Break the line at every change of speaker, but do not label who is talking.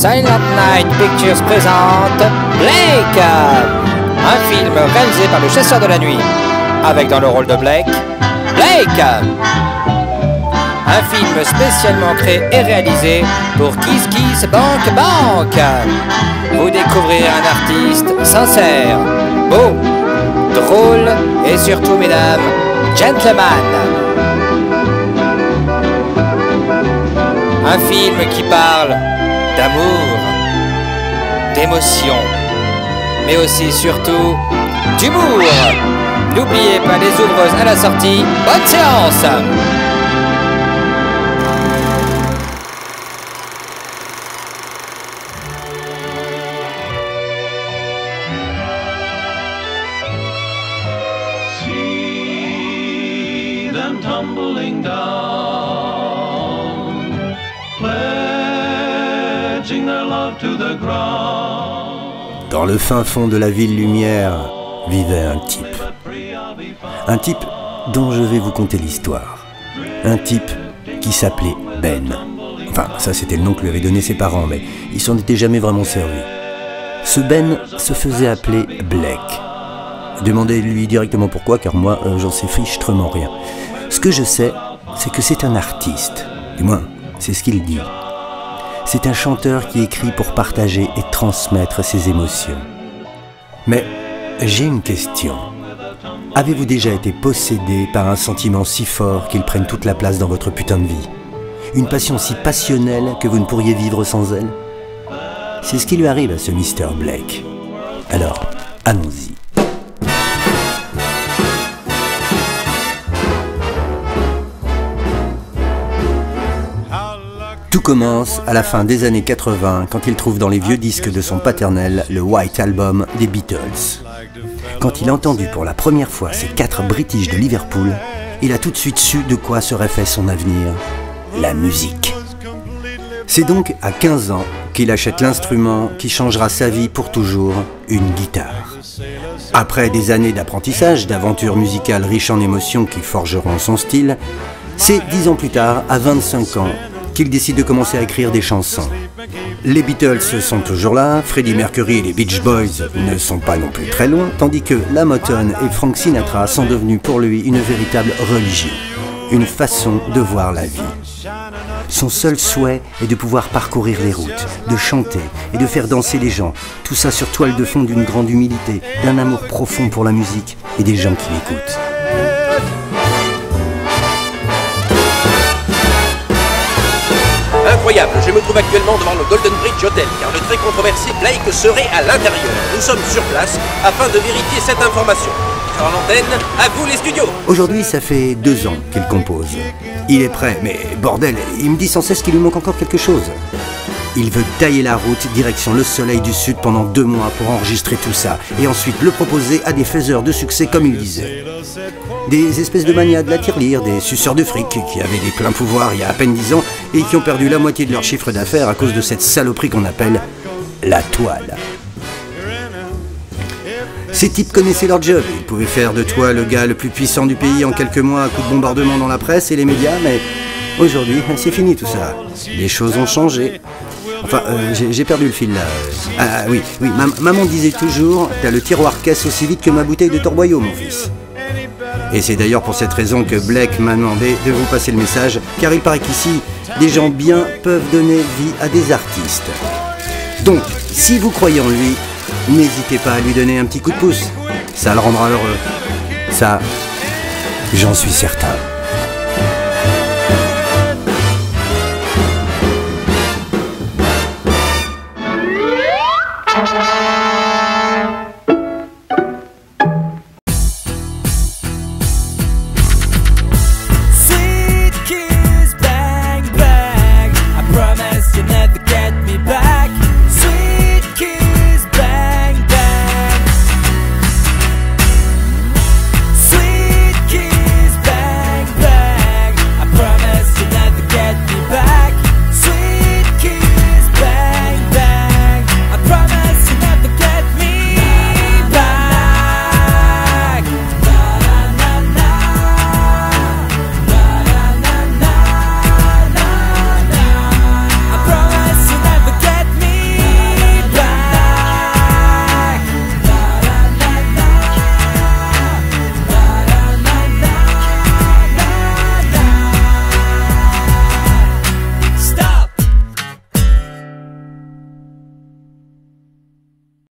Silent Night Pictures présente Blake, un film réalisé par le Chasseur de la Nuit, avec dans le rôle de Blake, un film spécialement créé et réalisé pour Kiss Kiss Bank Bank. Vous découvrirez un artiste sincère, beau, drôle et surtout, mesdames, gentleman. Un film qui parle d'amour, d'émotion, mais aussi surtout d'humour. N'oubliez pas les ouvreuses à la sortie. Bonne séance!
See them tumbling down, pledging their love to the ground.
Dans le fin fond de la ville lumière vivait un type. Un type dont je vais vous conter l'histoire. Un type qui s'appelait Ben. Enfin, ça c'était le nom que lui avaient donné ses parents, mais ils s'en étaient jamais vraiment servis. Ce Ben se faisait appeler Blake. Demandez-lui directement pourquoi, car moi, j'en sais fichtrement rien. Ce que je sais, c'est que c'est un artiste. Du moins, c'est ce qu'il dit. C'est un chanteur qui écrit pour partager et transmettre ses émotions. Mais j'ai une question. Avez-vous déjà été possédé par un sentiment si fort qu'il prenne toute la place dans votre putain de vie? Une passion si passionnelle que vous ne pourriez vivre sans elle? C'est ce qui lui arrive à ce Mr. Blake. Alors, allons-y. Tout commence à la fin des années 80 quand il trouve dans les vieux disques de son paternel le White Album des Beatles. Quand il a entendu pour la première fois ces 4 British de Liverpool, il a tout de suite su de quoi serait fait son avenir, la musique. C'est donc à 15 ans qu'il achète l'instrument qui changera sa vie pour toujours, une guitare. Après des années d'apprentissage, d'aventures musicales riches en émotions qui forgeront son style, c'est 10 ans plus tard, à 25 ans, qu'il décide de commencer à écrire des chansons. Les Beatles sont toujours là, Freddie Mercury et les Beach Boys ne sont pas non plus très loin, tandis que la Motown et Frank Sinatra sont devenus pour lui une véritable religion, une façon de voir la vie. Son seul souhait est de pouvoir parcourir les routes, de chanter et de faire danser les gens, tout ça sur toile de fond d'une grande humilité, d'un amour profond pour la musique et des gens qui l'écoutent.
Incroyable, je me trouve actuellement devant le Golden Bridge Hotel, car le très controversé Blake serait à l'intérieur. Nous sommes sur place afin de vérifier cette information. Sur l'antenne, à vous les studios.
Aujourd'hui, ça fait 2 ans qu'il compose. Il est prêt, mais bordel, il me dit sans cesse qu'il lui manque encore quelque chose. Il veut tailler la route direction le soleil du sud pendant 2 mois pour enregistrer tout ça, et ensuite le proposer à des faiseurs de succès comme il disait. Des espèces de manias de la tirelire, des suceurs de fric qui avaient des pleins pouvoirs il y a à peine 10 ans et qui ont perdu la moitié de leur chiffre d'affaires à cause de cette saloperie qu'on appelle la toile. Ces types connaissaient leur job, ils pouvaient faire de toi le gars le plus puissant du pays en quelques mois à coups de bombardement dans la presse et les médias, mais aujourd'hui, c'est fini tout ça. Les choses ont changé. Enfin, j'ai perdu le fil là. Ah oui, maman disait toujours, t'as le tiroir caisse aussi vite que ma bouteille de torboyau, mon fils. Et c'est d'ailleurs pour cette raison que Blake m'a demandé de vous passer le message, car il paraît qu'ici, des gens bien peuvent donner vie à des artistes. Donc, si vous croyez en lui, n'hésitez pas à lui donner un petit coup de pouce. Ça le rendra heureux. Ça, j'en suis certain.